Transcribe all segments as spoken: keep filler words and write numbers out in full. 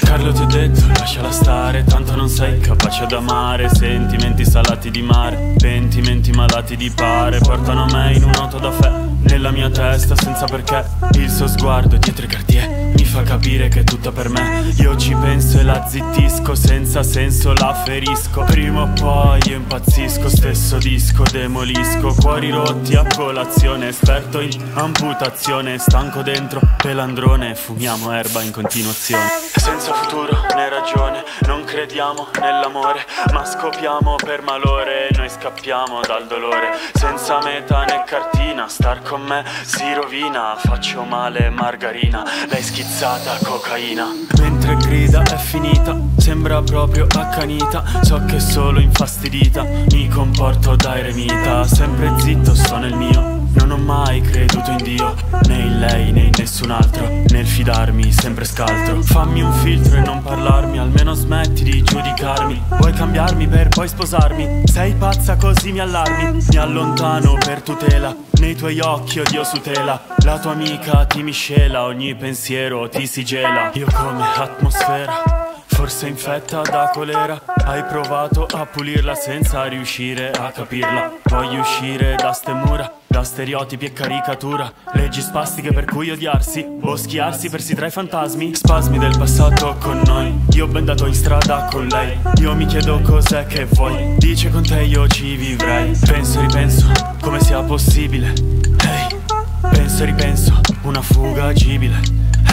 Carlo ti ho detto lasciala stare, tanto non sei capace ad amare. Sentimenti salati di mare, pentimenti malati di pare, portano me in un'auto da fè, nella mia testa senza perché. Il suo sguardo dietro i Cartier mi fa capire che è tutta per me. Io ci penso e la zittisco, senza senso la ferisco. Prima o poi io impazzisco, stesso disco demolisco. Cuori rotti a colazione, esperto in amputazione. Stanco dentro, pelandrone, fumiamo erba in continuazione. Senza futuro né ragione, non crediamo nell'amore, ma scopiamo per malore. Noi scappiamo dal dolore, senza meta né cartina. Star con me si rovina, faccio male margarina, lei schizzata cocaina. Mentre grida è finita, sembra proprio accanita. So che è solo infastidita, mi comporto da eremita. Sempre zitto, sto nel mio, non ho mai creduto in Dio, né in lei né in nessun altro. Nel fidarmi sempre scaltro. Fammi un filtro e non parlarmi, almeno smetti di giudicarmi. Vuoi cambiarmi per poi sposarmi? Sei pazza così mi allarmi. Mi allontano per tutela, nei tuoi occhi odio su tela. La tua amica ti miscela, ogni pensiero ti si gela. Io come atmosfera, forse infetta da colera. Hai provato a pulirla senza riuscire a capirla. Voglio uscire da ste mura, da stereotipi e caricatura. Leggi spastiche per cui odiarsi o schiarsi persi tra i fantasmi. Spasmi del passato con noi, io ben dato in strada con lei. Io mi chiedo cos'è che vuoi, dice con te io ci vivrei. Penso e ripenso come sia possibile, hey. Penso e ripenso, una fuga agibile,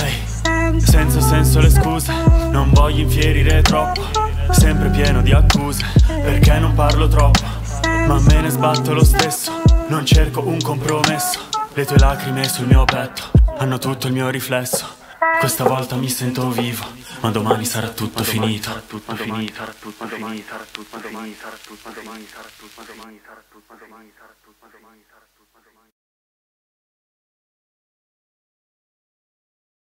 hey. Senza senso le scuse, non voglio infierire troppo. Sempre pieno di accuse, perché non parlo troppo. Ma me ne sbatto lo stesso, non cerco un compromesso. Le tue lacrime sul mio petto hanno tutto il mio riflesso. Questa volta mi sento vivo, ma domani sarà tutto finito. Sarà tutto finito, sarà tutto finito, sarà tutto finito, sarà tutto finito, sarà tutto finito, sarà tutto finito, sarà tutto finito, sarà tutto finito.